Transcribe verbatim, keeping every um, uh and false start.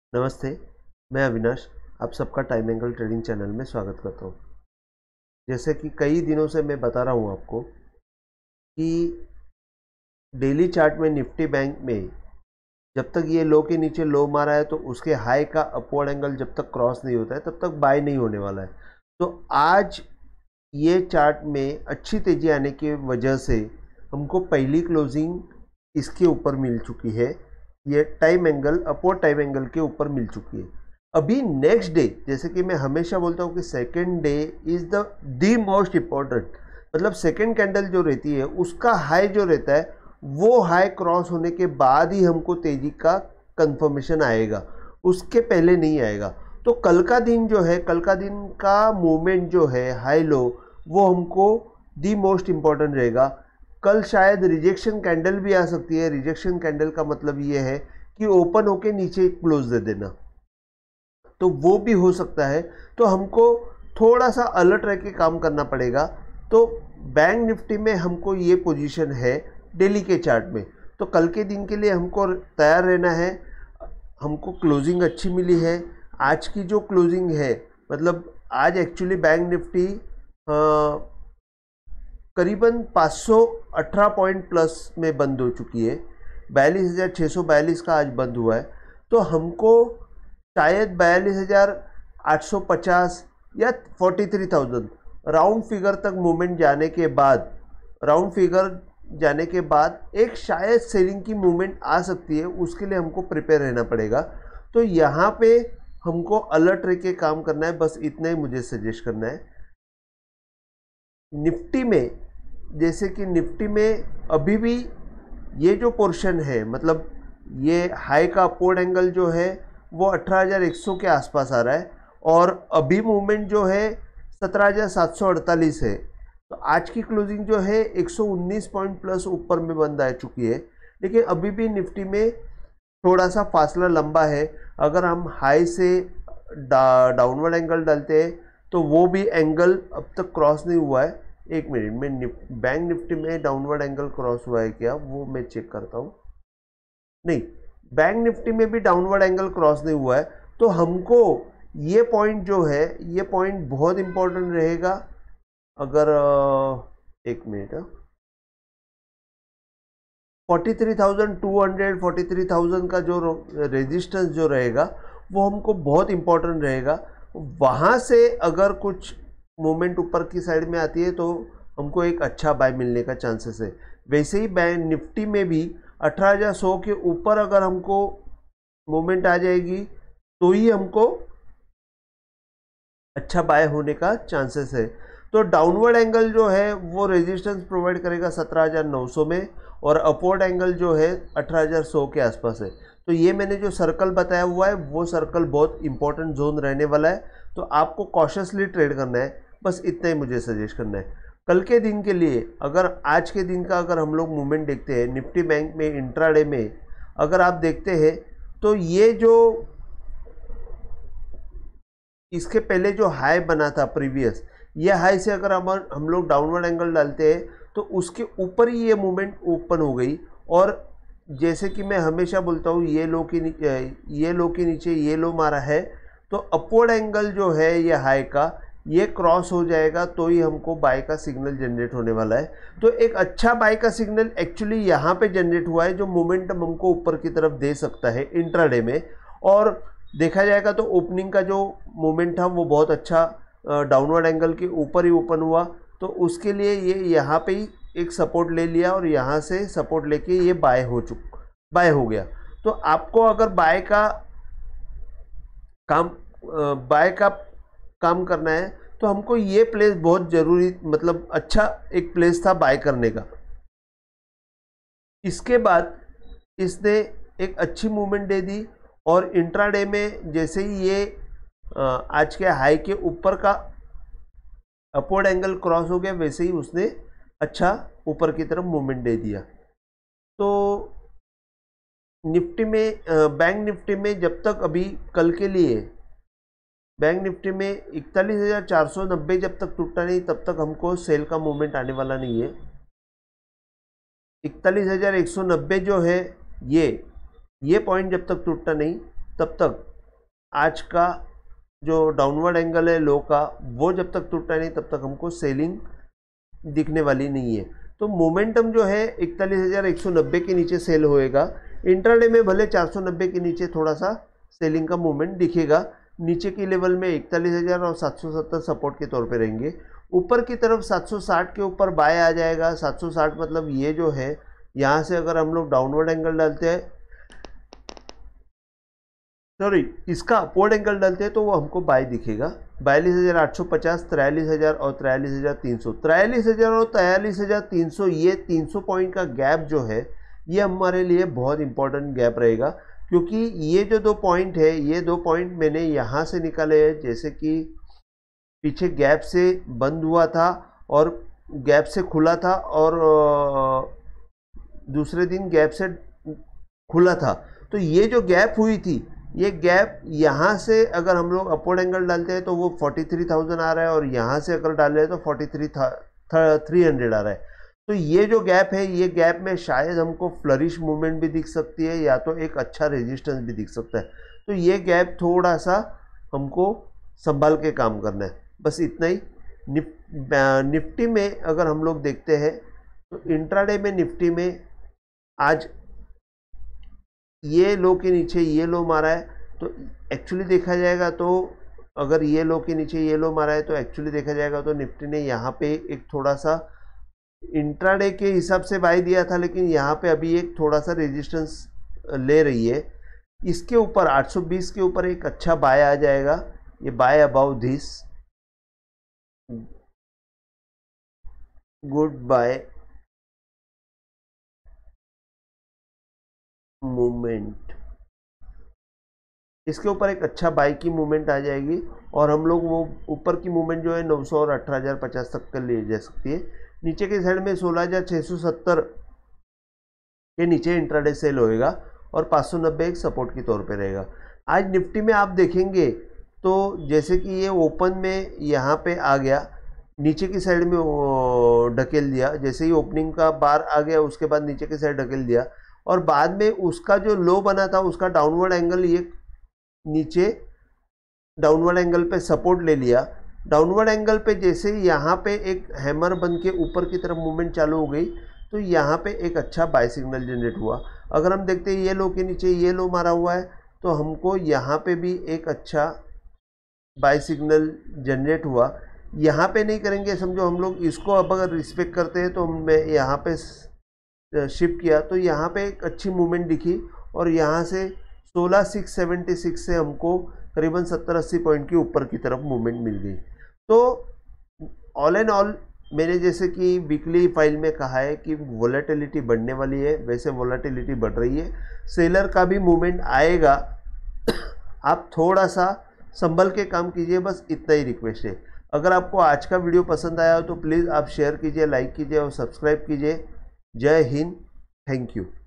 नमस्ते, मैं अविनाश, आप सबका टाइम एंगल ट्रेडिंग चैनल में स्वागत करता हूँ। जैसे कि कई दिनों से मैं बता रहा हूँ आपको कि डेली चार्ट में निफ्टी बैंक में जब तक ये लो के नीचे लो मारा है तो उसके हाई का अपवर्ड एंगल जब तक क्रॉस नहीं होता है तब तक बाय नहीं होने वाला है। तो आज ये चार्ट में अच्छी तेजी आने की वजह से हमको पहली क्लोजिंग इसके ऊपर मिल चुकी है। ये time angle upward time angle के ऊपर मिल चुकी है। अभी नेक्स्ट डे, जैसे कि मैं हमेशा बोलता हूँ कि second day is the the most important, मतलब सेकेंड कैंडल जो रहती है उसका हाई जो रहता है वो हाई क्रॉस होने के बाद ही हमको तेजी का कंफर्मेशन आएगा, उसके पहले नहीं आएगा। तो कल का दिन जो है, कल का दिन का मूवमेंट जो है हाई लो, वो हमको दी मोस्ट इम्पॉर्टेंट रहेगा। कल शायद रिजेक्शन कैंडल भी आ सकती है। रिजेक्शन कैंडल का मतलब ये है कि ओपन होके नीचे क्लोज दे देना, तो वो भी हो सकता है। तो हमको थोड़ा सा अलर्ट रह के काम करना पड़ेगा। तो बैंक निफ्टी में हमको ये पोजीशन है डेली के चार्ट में, तो कल के दिन के लिए हमको तैयार रहना है। हमको क्लोजिंग अच्छी मिली है। आज की जो क्लोजिंग है, मतलब आज एक्चुअली बैंक निफ्टी करीबन पाँच सौ अठारह पॉइंट प्लस में बंद हो चुकी है। बयालीस हज़ार छः सौ बयालीस का आज बंद हुआ है। तो हमको शायद बयालीस हज़ार आठ सौ पचास या तैंतालीस हज़ार राउंड फिगर तक मूवमेंट जाने के बाद राउंड फिगर जाने के बाद एक शायद सेलिंग की मूवमेंट आ सकती है। उसके लिए हमको प्रिपेयर रहना पड़ेगा। तो यहाँ पे हमको अलर्ट रह के काम करना है, बस इतना ही मुझे सजेस्ट करना है। निफ्टी में, जैसे कि निफ्टी में अभी भी ये जो पोर्शन है, मतलब ये हाई का अपवर्ड एंगल जो है वो अठारह हज़ार एक सौ के आसपास आ रहा है और अभी मूवमेंट जो है सत्रह हज़ार सात सौ अड़तालीस है। तो आज की क्लोजिंग जो है एक सौ उन्नीस पॉइंट प्लस ऊपर में बंद आ चुकी है, लेकिन अभी भी निफ्टी में थोड़ा सा फासला लंबा है। अगर हम हाई से डा, डाउनवर्ड एंगल डालते हैं तो वो भी एंगल अब तक क्रॉस नहीं हुआ है। एक मिनट में निफ, बैंक निफ्टी में डाउनवर्ड एंगल क्रॉस हुआ है क्या, वो मैं चेक करता हूँ। नहीं, बैंक निफ्टी में भी डाउनवर्ड एंगल क्रॉस नहीं हुआ है। तो हमको ये पॉइंट जो है, ये पॉइंट बहुत इंपॉर्टेंट रहेगा। अगर एक minute, forty three thousand two hundred forty three thousand का जो रेजिस्टेंस जो रहेगा वो हमको बहुत इंपॉर्टेंट रहेगा। वहाँ से अगर कुछ मूवमेंट ऊपर की साइड में आती है तो हमको एक अच्छा बाय मिलने का चांसेस है। वैसे ही बैंक निफ्टी में भी अठारह हज़ार सौ के ऊपर अगर हमको मूवमेंट आ जाएगी तो ही हमको अच्छा बाय होने का चांसेस है। तो डाउनवर्ड एंगल जो है वो रेजिस्टेंस प्रोवाइड करेगा सत्रह हज़ार नौ सौ में और अपवर्ड एंगल जो है अठारह हज़ार सौ के आसपास है। तो ये मैंने जो सर्कल बताया हुआ है वो सर्कल बहुत इंपॉर्टेंट जोन रहने वाला है। तो आपको कॉशियसली ट्रेड करना है, बस इतना ही मुझे सजेस्ट करना है। कल के दिन के लिए, अगर आज के दिन का अगर हम लोग मूवमेंट देखते हैं निफ्टी बैंक में इंट्राडे में, अगर आप देखते हैं तो ये जो इसके पहले जो हाई बना था प्रीवियस, ये हाई से अगर हम हम लोग डाउनवर्ड एंगल डालते हैं तो उसके ऊपर ही ये मूवमेंट ओपन हो गई। और जैसे कि मैं हमेशा बोलता हूँ, ये लो के नीचे ये लो के नीचे ये लो मारा है, तो अपवर्ड एंगल जो है ये हाई का ये क्रॉस हो जाएगा तो ही हमको बाय का सिग्नल जनरेट होने वाला है। तो एक अच्छा बाय का सिग्नल एक्चुअली यहाँ पे जनरेट हुआ है जो मोमेंटम हमको ऊपर की तरफ दे सकता है इंट्राडे में। और देखा जाएगा तो ओपनिंग का जो मोमेंट था वो बहुत अच्छा डाउनवर्ड एंगल के ऊपर ही ओपन हुआ, तो उसके लिए ये यहाँ पे ही एक सपोर्ट ले लिया और यहाँ से सपोर्ट लेके ये बाय हो चुका बाय हो गया। तो आपको अगर बाय का काम बाय का काम करना है तो हमको ये प्लेस बहुत ज़रूरी, मतलब अच्छा एक प्लेस था बाय करने का। इसके बाद इसने एक अच्छी मूवमेंट दे दी और इंट्राडे में जैसे ही ये आज के हाई के ऊपर का अपवर्ड एंगल क्रॉस हो गया, वैसे ही उसने अच्छा ऊपर की तरफ मूवमेंट दे दिया। तो निफ्टी में, बैंक निफ्टी में जब तक अभी कल के लिए बैंक निफ्टी में इकतालीस हज़ार चार सौ नब्बे जब तक टूटा नहीं तब तक हमको सेल का मूवमेंट आने वाला नहीं है। इकतालीस हज़ार एक सौ नब्बे जो है ये ये पॉइंट जब तक टूटता नहीं तब तक आज का जो डाउनवर्ड एंगल है लो का, वो जब तक टूटा नहीं तब तक हमको सेलिंग दिखने वाली नहीं है। तो मोमेंटम जो है इकतालीस हज़ार एक सौ नब्बे के नीचे सेल होएगा। इंट्राडे में भले चार सौ नब्बे के नीचे थोड़ा सा सेलिंग का मूवमेंट दिखेगा। नीचे की लेवल में इकतालीस हज़ार और सात सौ सत्तर सपोर्ट के तौर पे रहेंगे। ऊपर की तरफ सात सौ साठ के ऊपर बाय आ जाएगा। सात सौ साठ मतलब ये जो है, यहाँ से अगर हम लोग डाउनवर्ड एंगल डालते हैं, सॉरी इसका अपवर्ड एंगल डालते हैं, तो वो हमको बाय दिखेगा। बयालीस हज़ार आठ सौ पचास, तिरालीस हज़ार और तिरालीस हज़ार तीन सौ, तिरालीस हज़ार और तिरालीस हज़ार तीन सौ, ये तीन सौ पॉइंट का गैप जो है ये हमारे लिए बहुत इंपॉर्टेंट गैप रहेगा। क्योंकि ये जो दो पॉइंट है, ये दो पॉइंट मैंने यहाँ से निकाले हैं। जैसे कि पीछे गैप से बंद हुआ था और गैप से खुला था, और दूसरे दिन गैप से खुला था। तो ये जो गैप हुई थी, ये गैप यहाँ से अगर हम लोग अपवर्ड एंगल डालते हैं तो वो तैंतालीस हज़ार आ रहा है, और यहाँ से अगर डाल रहे हैं तो तैंतालीस सौ आ रहा है। तो ये जो गैप है, ये गैप में शायद हमको फ्लरिश मूवमेंट भी दिख सकती है, या तो एक अच्छा रेजिस्टेंस भी दिख सकता है। तो ये गैप थोड़ा सा हमको संभाल के काम करना है, बस इतना ही। निफ, निफ्टी में अगर हम लोग देखते हैं तो इंट्राडे में निफ्टी में आज ये लो के नीचे ये लो मारा है। तो एक्चुअली देखा जाएगा तो अगर ये लो के नीचे ये लो मारा है तो एक्चुअली देखा जाएगा तो निफ्टी ने यहाँ पे एक थोड़ा सा इंट्राडे के हिसाब से बाय दिया था, लेकिन यहाँ पे अभी एक थोड़ा सा रेजिस्टेंस ले रही है। इसके ऊपर आठ सौ बीस के ऊपर एक अच्छा बाय आ जाएगा। ये buy above this, good buy movement, इसके ऊपर एक अच्छा बाई की मूवमेंट आ जाएगी, और हम लोग वो ऊपर की मूवमेंट जो है नौ सौ और अठारह हज़ार पचास तक कर ली जा सकती है। नीचे के साइड में सोलह हज़ार छः सौ सत्तर के नीचे इंट्राडे सेल होएगा, और पाँच सौ नब्बे एक सपोर्ट के तौर पे रहेगा। आज निफ्टी में आप देखेंगे तो जैसे कि ये ओपन में यहाँ पे आ गया, नीचे की साइड में ढकेल दिया। जैसे ही ओपनिंग का बार आ गया, उसके बाद नीचे की साइड ढकेल दिया, और बाद में उसका जो लो बना था उसका डाउनवर्ड एंगल ये नीचे डाउनवर्ड एंगल पे सपोर्ट ले लिया। डाउनवर्ड एंगल पे जैसे ही यहाँ पे एक हैमर बन के ऊपर की तरफ मूवमेंट चालू हो गई, तो यहाँ पे एक अच्छा बाय सिग्नल जनरेट हुआ। अगर हम देखते हैं ये लो के नीचे ये लो मारा हुआ है, तो हमको यहाँ पे भी एक अच्छा बाय सिग्नल जनरेट हुआ। यहाँ पे नहीं करेंगे, समझो हम लोग इसको अब अगर रिस्पेक्ट करते हैं तो मैं यहाँ पे शिफ्ट किया, तो यहाँ पे एक अच्छी मूवमेंट दिखी, और यहाँ से सोलह सिक्स सेवेंटी सिक्स से हमको करीबन सत्तर अस्सी पॉइंट के ऊपर की तरफ मूवमेंट मिल गई। तो ऑल एंड ऑल मैंने जैसे कि वीकली फाइल में कहा है कि वोलेटिलिटी बढ़ने वाली है, वैसे वोलेटिलिटी बढ़ रही है। सेलर का भी मूवमेंट आएगा, आप थोड़ा सा संभल के काम कीजिए, बस इतना ही रिक्वेस्ट है। अगर आपको आज का वीडियो पसंद आया हो तो प्लीज़ आप शेयर कीजिए, लाइक कीजिए और सब्सक्राइब कीजिए। जय हिंद, थैंक यू।